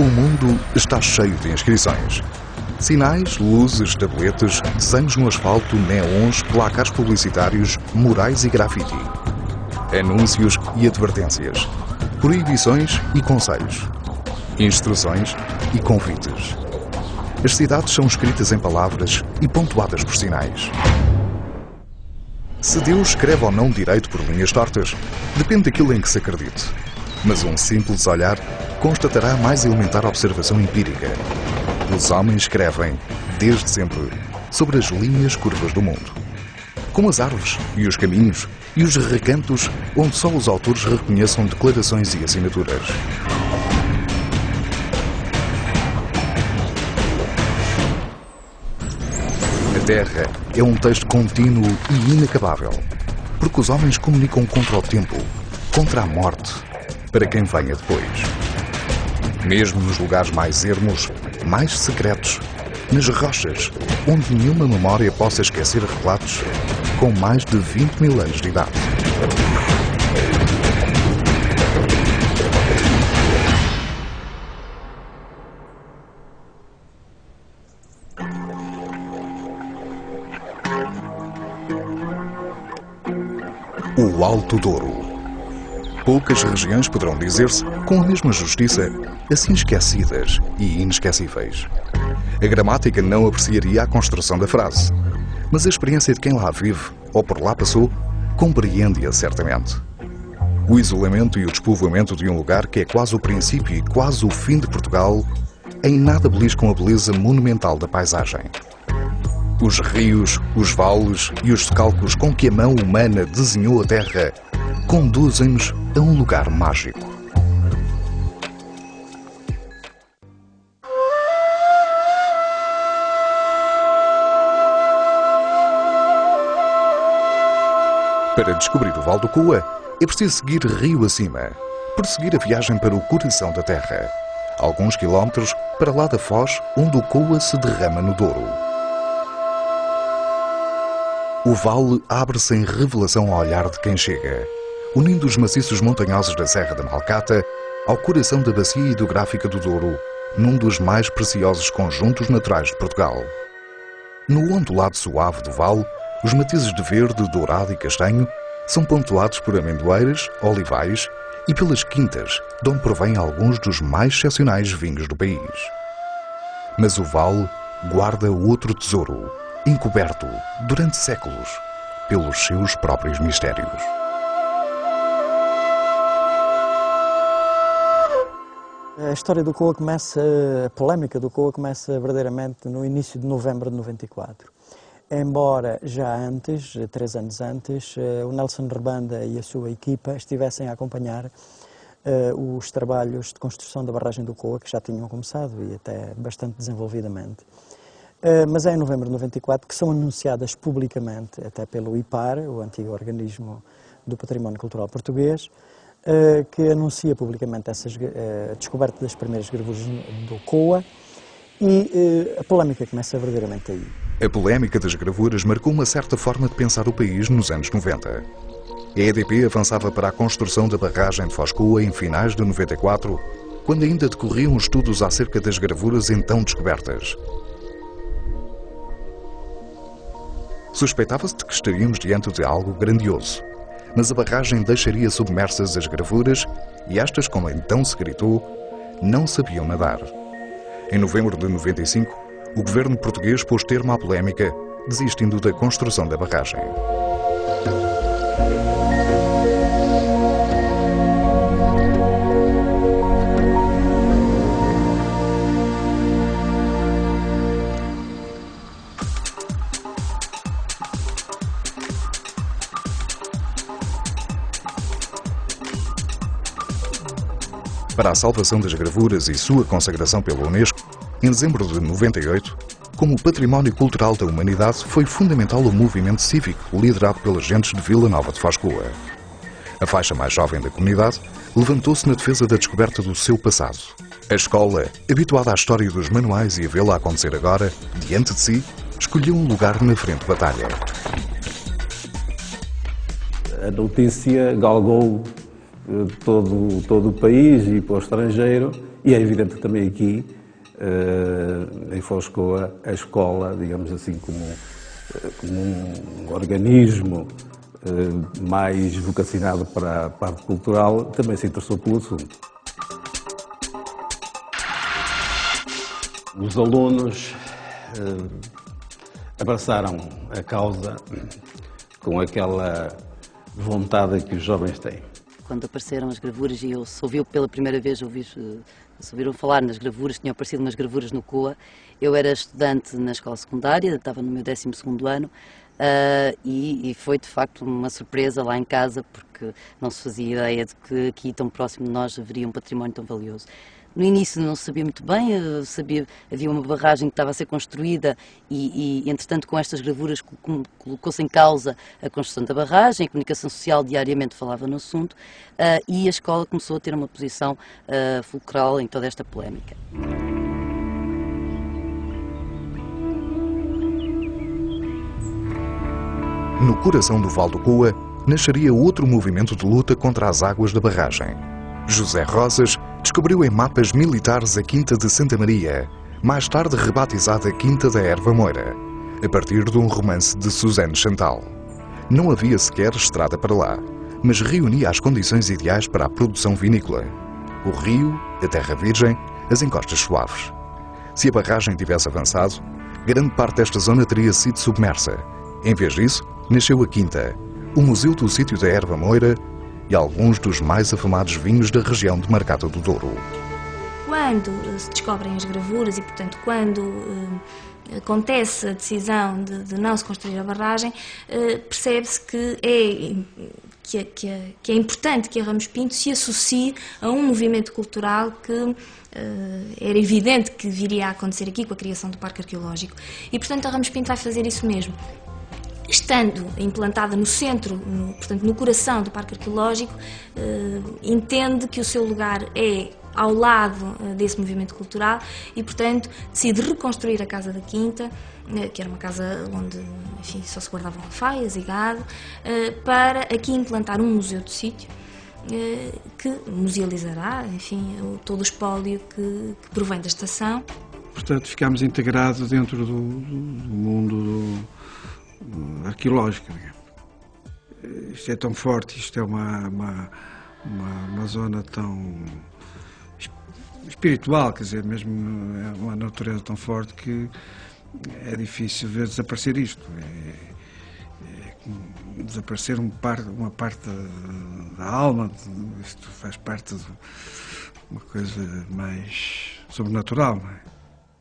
O mundo está cheio de inscrições. Sinais, luzes, tabletes, desenhos no asfalto, neons, placares publicitários, murais e grafite. Anúncios e advertências. Proibições e conselhos. Instruções e convites. As cidades são escritas em palavras e pontuadas por sinais. Se Deus escreve ou não direito por linhas tortas, depende daquilo em que se acredite. Mas um simples olhar constatará a mais elementar observação empírica. Os homens escrevem, desde sempre, sobre as linhas curvas do mundo. Como as árvores e os caminhos e os recantos onde só os autores reconheçam declarações e assinaturas. A Terra é um texto contínuo e inacabável, porque os homens comunicam contra o tempo, contra a morte, para quem venha depois. Mesmo nos lugares mais ermos, mais secretos, nas rochas, onde nenhuma memória possa esquecer relatos com mais de 20 mil anos de idade. O Alto Douro. Poucas regiões poderão dizer-se, com a mesma justiça, assim esquecidas e inesquecíveis. A gramática não apreciaria a construção da frase, mas a experiência de quem lá vive ou por lá passou compreende-a certamente. O isolamento e o despovoamento de um lugar que é quase o princípio e quase o fim de Portugal em nada beliscam a beleza monumental da paisagem. Os rios, os vales e os decalcos com que a mão humana desenhou a terra conduzem-nos a um lugar mágico. Para descobrir o Vale do Coa, é preciso seguir rio acima, prosseguir a viagem para o coração da terra, alguns quilómetros para lá da foz onde o Coa se derrama no Douro. O vale abre-se em revelação ao olhar de quem chega, unindo os maciços montanhosos da Serra da Malcata ao coração da bacia hidrográfica do Douro, num dos mais preciosos conjuntos naturais de Portugal. No ondulado suave do vale, os matizes de verde, dourado e castanho são pontuados por amendoeiras, olivais e pelas quintas, de onde provêm alguns dos mais excepcionais vinhos do país. Mas o vale guarda outro tesouro, encoberto, durante séculos, pelos seus próprios mistérios. A história do Coa começa, a polémica do Coa começa verdadeiramente no início de novembro de 94. Embora já antes, 3 anos antes, o Nelson Rebanda e a sua equipa estivessem a acompanhar os trabalhos de construção da barragem do Coa, que já tinham começado e até bastante desenvolvidamente. Mas é em novembro de 94 que são anunciadas publicamente, até pelo IPAR, o antigo organismo do Património Cultural Português, que anuncia publicamente a descoberta das primeiras gravuras do Coa e a polémica começa verdadeiramente aí. A polémica das gravuras marcou uma certa forma de pensar o país nos anos 90. A EDP avançava para a construção da barragem de Foz Coa em finais de 94, quando ainda decorriam estudos acerca das gravuras então descobertas. Suspeitava-se de que estaríamos diante de algo grandioso, mas a barragem deixaria submersas as gravuras e estas, como então se gritou, não sabiam nadar. Em novembro de 95, o governo português pôs termo à polémica, desistindo da construção da barragem. Para a salvação das gravuras e sua consagração pela Unesco, em dezembro de 98, como Património Cultural da Humanidade, foi fundamental o movimento cívico liderado pelas gentes de Vila Nova de Foz Coa. A faixa mais jovem da comunidade levantou-se na defesa da descoberta do seu passado. A escola, habituada à história dos manuais e a vê-la acontecer agora, diante de si, escolheu um lugar na frente de batalha. A notícia galgou todo o país e para o estrangeiro, e é evidente também aqui, em Foscoa, a escola, digamos assim, como um organismo mais vocacionado para a parte cultural, também se interessou pelo assunto. Os alunos abraçaram a causa com aquela vontade que os jovens têm. Quando apareceram as gravuras e eu ouvi pela primeira vez, ouviram falar nas gravuras, tinham aparecido umas gravuras no COA. Eu era estudante na escola secundária, estava no meu 12º ano, e foi de facto uma surpresa lá em casa, porque não se fazia ideia de que aqui tão próximo de nós haveria um património tão valioso. No início não se sabia muito bem, havia uma barragem que estava a ser construída e entretanto, com estas gravuras colocou-se em causa a construção da barragem, a comunicação social diariamente falava no assunto, e a escola começou a ter uma posição fulcral em toda esta polémica. No coração do Val do Coa, nasceria outro movimento de luta contra as águas da barragem. José Rosas descobriu em mapas militares a Quinta de Santa Maria, mais tarde rebatizada Quinta da Erva Moira, a partir de um romance de Suzanne Chantal. Não havia sequer estrada para lá, mas reunia as condições ideais para a produção vinícola. O rio, a terra virgem, as encostas suaves. Se a barragem tivesse avançado, grande parte desta zona teria sido submersa. Em vez disso, nasceu a Quinta, o Museu do Sítio da Erva Moira e alguns dos mais afamados vinhos da região de Marcata do Douro. Quando se descobrem as gravuras e, portanto, quando acontece a decisão de não se construir a barragem, percebe-se que é importante que a Ramos Pinto se associe a um movimento cultural que era evidente que viria a acontecer aqui com a criação do Parque Arqueológico. E, portanto, a Ramos Pinto vai fazer isso mesmo. Estando implantada no centro, portanto no coração do Parque Arqueológico, entende que o seu lugar é ao lado desse movimento cultural e, portanto, decide reconstruir a Casa da Quinta, que era uma casa onde, enfim, só se guardavam alfaias e gado, para aqui implantar um museu do sítio, que musealizará, enfim, todo o espólio que provém da estação. Portanto, ficámos integrados dentro do mundo arqueológico. Isto é tão forte, isto é uma zona tão espiritual, quer dizer, mesmo é uma natureza tão forte que é difícil ver desaparecer isto. Desaparecer uma parte da alma, isto faz parte de uma coisa mais sobrenatural, não é?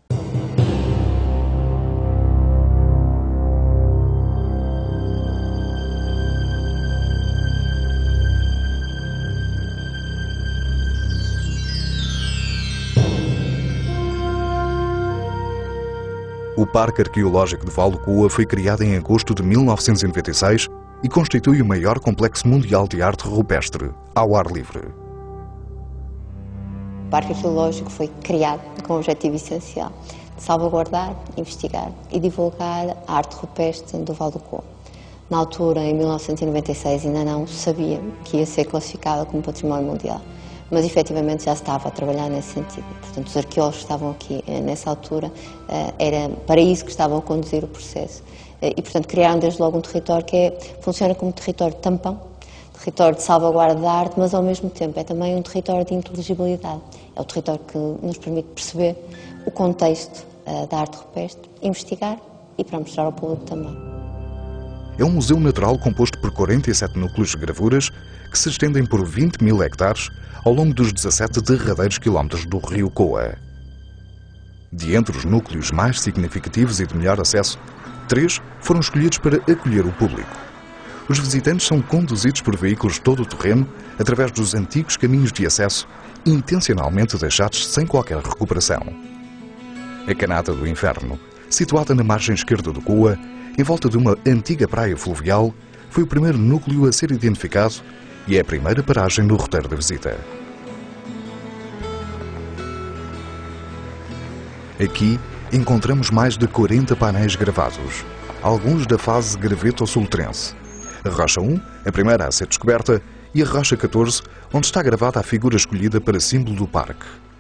O Parque Arqueológico de Val do Coa foi criado em agosto de 1996 e constitui o maior complexo mundial de arte rupestre, ao ar livre. O Parque Arqueológico foi criado com o objetivo essencial de salvaguardar, investigar e divulgar a arte rupestre do Val do Coa. Na altura, em 1996, ainda não sabia que ia ser classificada como património mundial, mas efetivamente já estava a trabalhar nesse sentido. Portanto, os arqueólogos que estavam aqui nessa altura, era para isso que estavam a conduzir o processo. E, portanto, criaram desde logo um território que funciona como território de tampão, território de salvaguarda da arte, mas ao mesmo tempo é também um território de inteligibilidade. É o território que nos permite perceber o contexto da arte rupestre, investigar e para mostrar ao público também. É um museu natural composto por 47 núcleos de gravuras que se estendem por 20 mil hectares ao longo dos 17 derradeiros quilómetros do rio Coa. De entre os núcleos mais significativos e de melhor acesso, 3 foram escolhidos para acolher o público. Os visitantes são conduzidos por veículos todo-terreno através dos antigos caminhos de acesso, intencionalmente deixados sem qualquer recuperação. A Canada do Inferno, situada na margem esquerda do Coa, em volta de uma antiga praia fluvial, foi o primeiro núcleo a ser identificado e é a primeira paragem no roteiro da visita. Aqui encontramos mais de 40 painéis gravados, alguns da fase graveto-solutrense. A Rocha 1, a primeira a ser descoberta, e a Rocha 14, onde está gravada a figura escolhida para símbolo do parque.